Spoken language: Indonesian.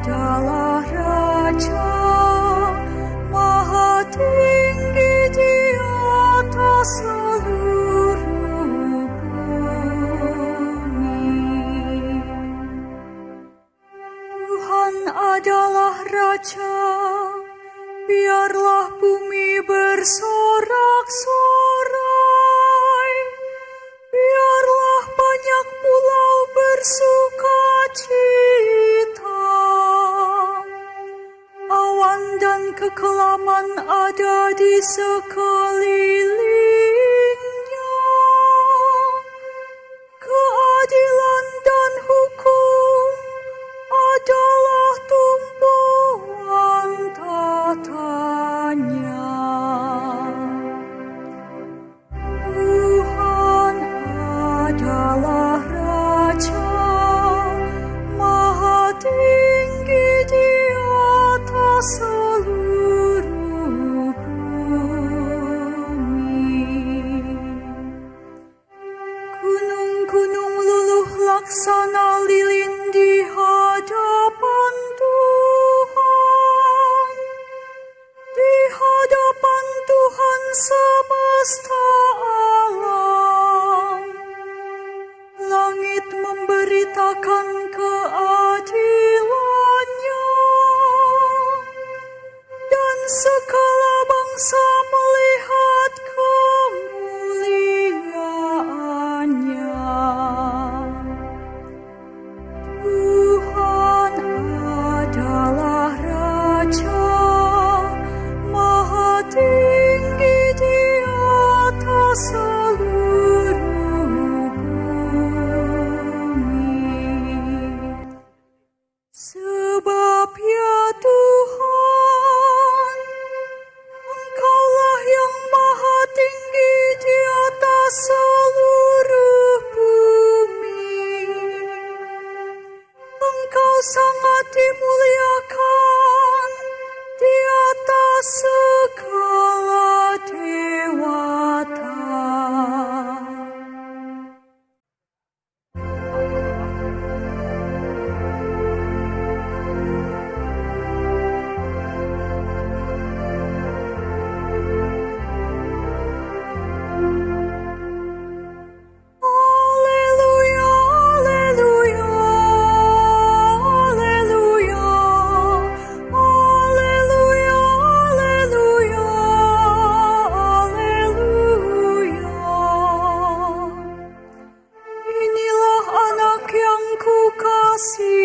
adalah Raja Maha Tinggi di atas seluruh bumi. Tuhan adalah Raja, biarlah bumi bersorak-sorai, biarlah banyak pulau bersuka cita. Awan dan kekelaman ada di sekelilingnya. Keadilan dan hukum adalah tumpuan tatanya. Tuhan adalah Raja Maha Tinggi di atas seluruh bumi. Gunung-gunung luluh laksana lilin di hadapan Tuhan, di hadapan Tuhan semesta alam. Langit memberitakan keadilannya, dan segala bangsa melihat kemuliaannya. Tuhan adalah Raja Maha Tinggi di atas seluruh bumi. Sebab ya Tuhan, Engkaulah yang Maha Tinggi di atas seluruh bumi. Engkau sangat dimuliakan di atas segala dewata. Alleluia, alleluia, alleluia, alleluia, alleluia, alleluia. Inilah anak yang kukasihi,